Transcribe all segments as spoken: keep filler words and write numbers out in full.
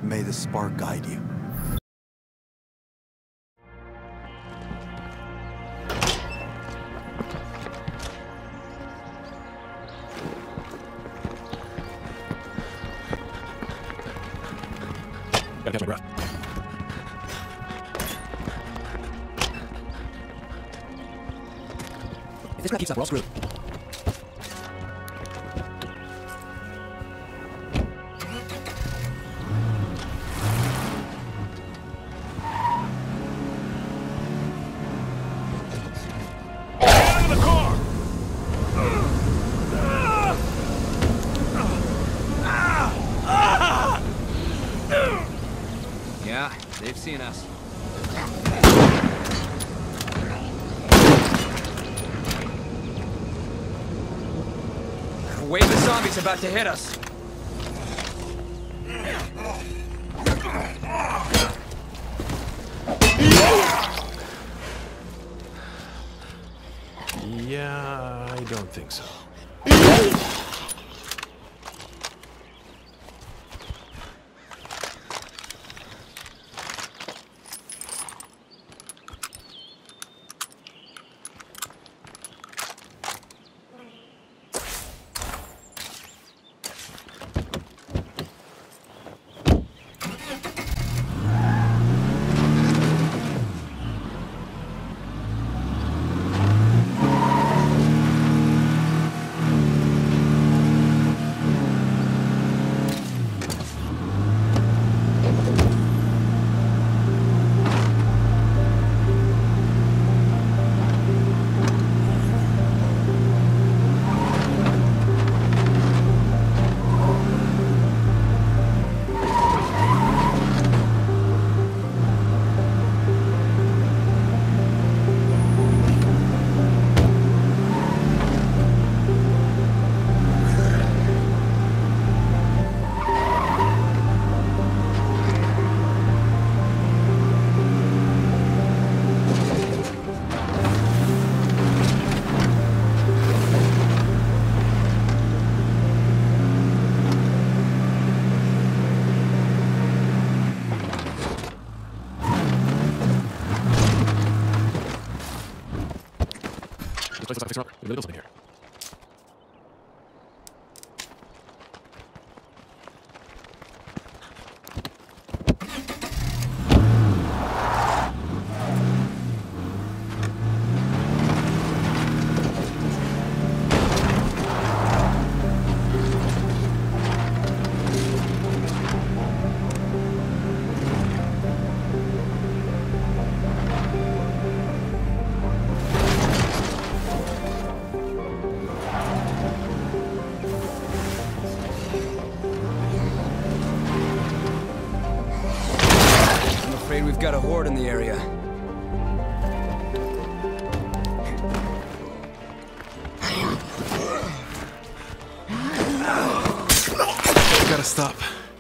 May the spark guide you. Gotta catch my breath. If this crap keeps up, we're all screwed. Yeah, they've seen us. A wave of zombies about to hit us. Yeah, I don't think so. This place looks like a fixer-upper. We really built something here. We've got a horde in the area. Gotta stop.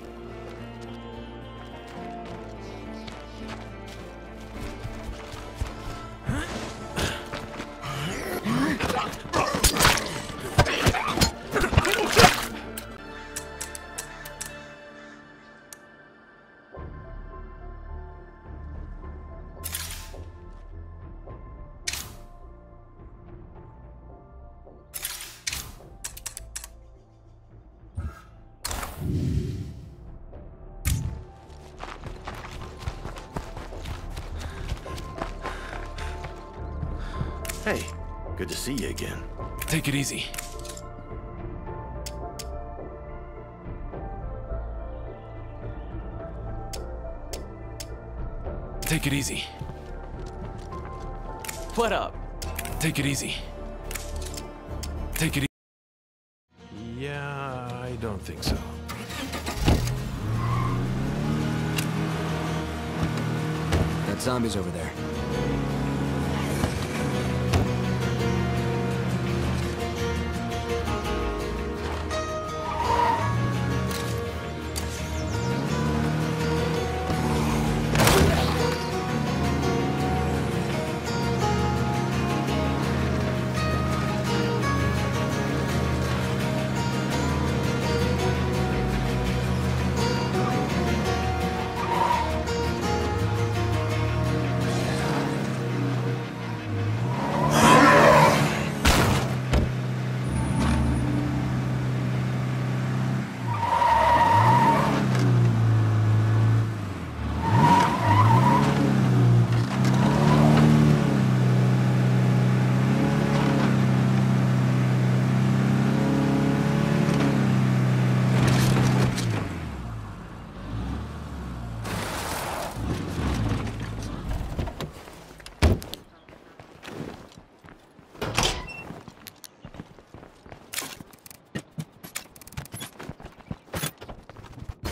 Hey, good to see you again. Take it easy. Take it easy. What up? Take it easy. Take it easy. Yeah, I don't think so. That zombie's over there.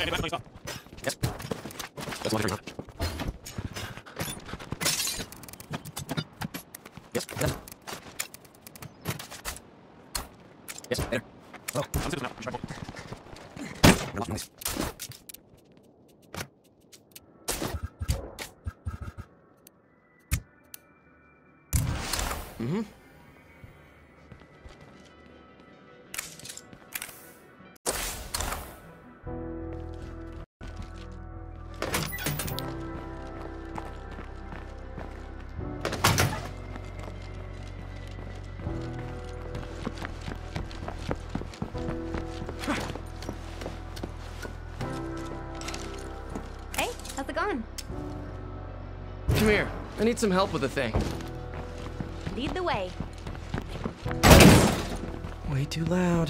Yes. That's one three. Yes. Yes. Yes. There. Oh. Nice. Mm-hmm. Hey, how's it going? Come here. I need some help with a thing. Lead the way. Way too loud.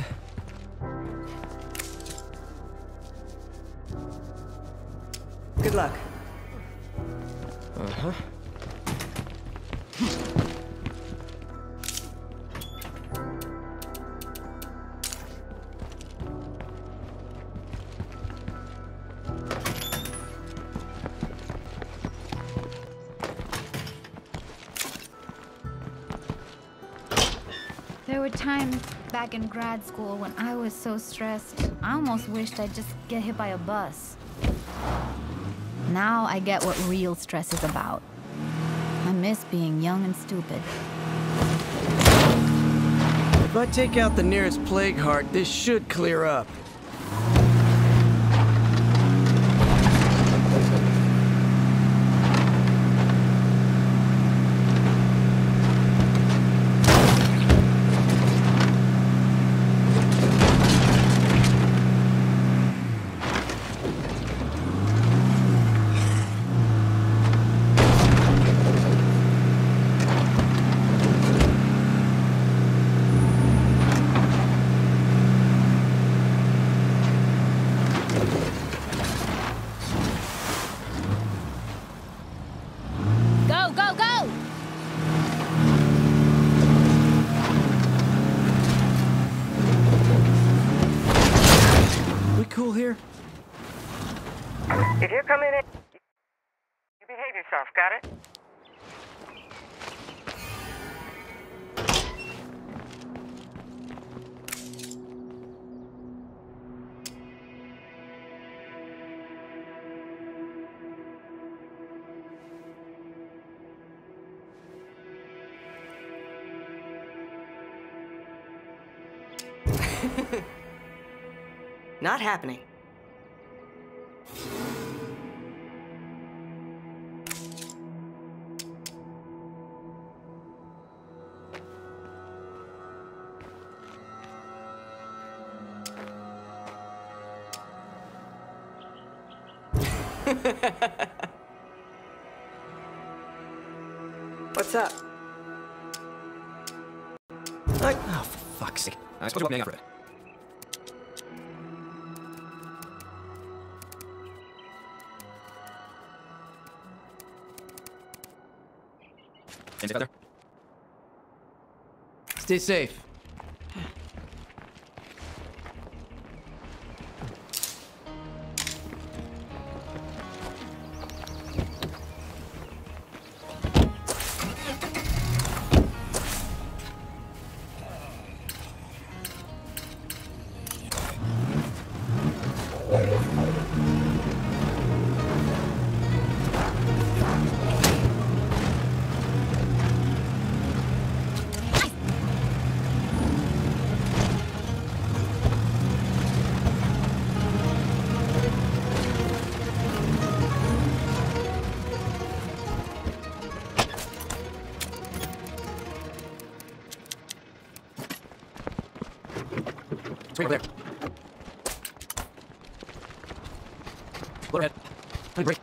Good luck. Uh-huh. There were times back in grad school when I was so stressed, I almost wished I'd just get hit by a bus. Now I get what real stress is about. I miss being young and stupid. If I take out the nearest plague heart, this should clear up. Go, go, go! We cool here? If you're coming in, you behave yourself, got it? Not happening. What's up? Like, oh, for fuck's sake. I suppose you won't hang out for it. Stay safe out there. Stay safe. Right over there. Lower head. Let me break.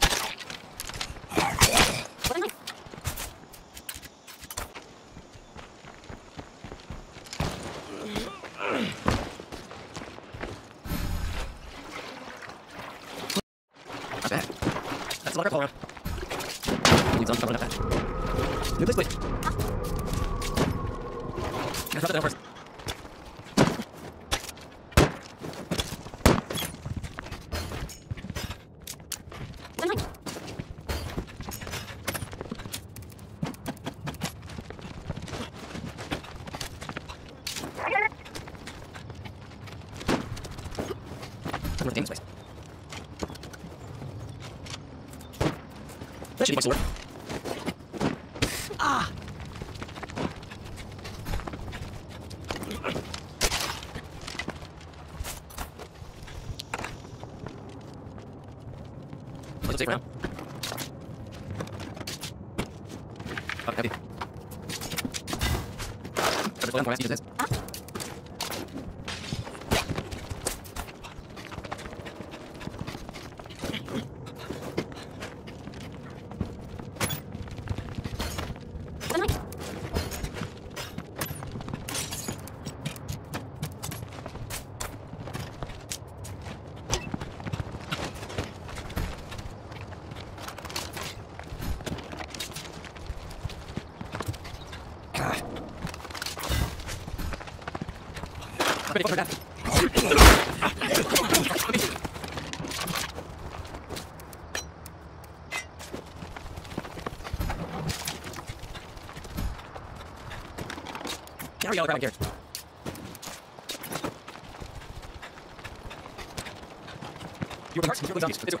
Not bad. That's a lot of all around. Leads on, coming up that. New place, please. Gonna drop it down first. Shitty sword. Ah! Let's take round. Okay, heavy. Better slow down before I ask you to use this. Ready, fuck her death. Carry all the crap here. You are the zombies. It's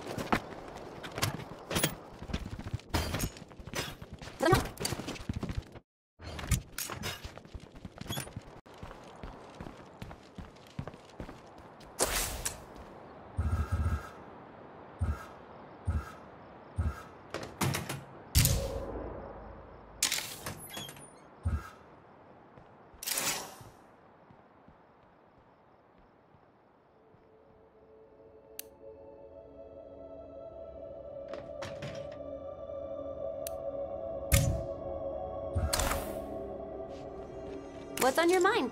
What's on your mind?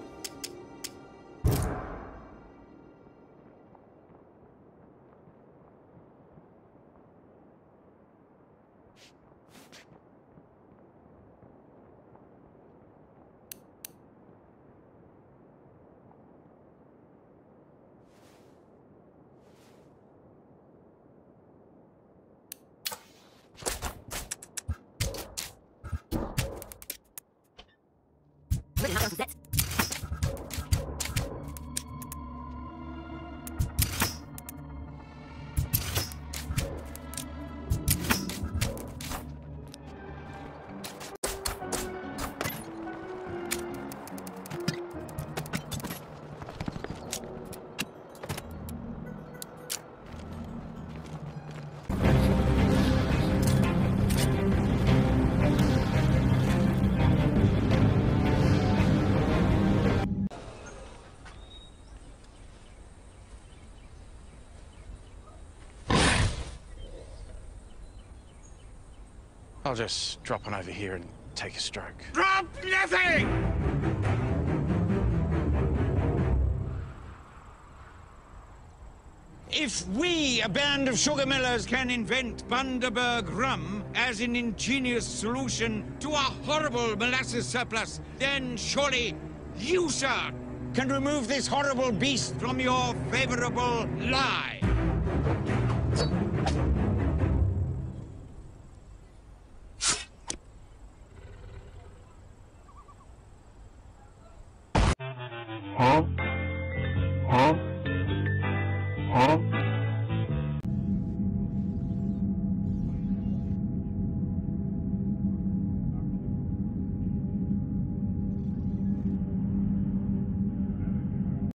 I'll just drop on over here and take a stroke. Drop nothing! If we, a band of sugar millers, can invent Bundaberg rum as an ingenious solution to our horrible molasses surplus, then surely you, sir, can remove this horrible beast from your favorable lie. Huh? Huh? Huh?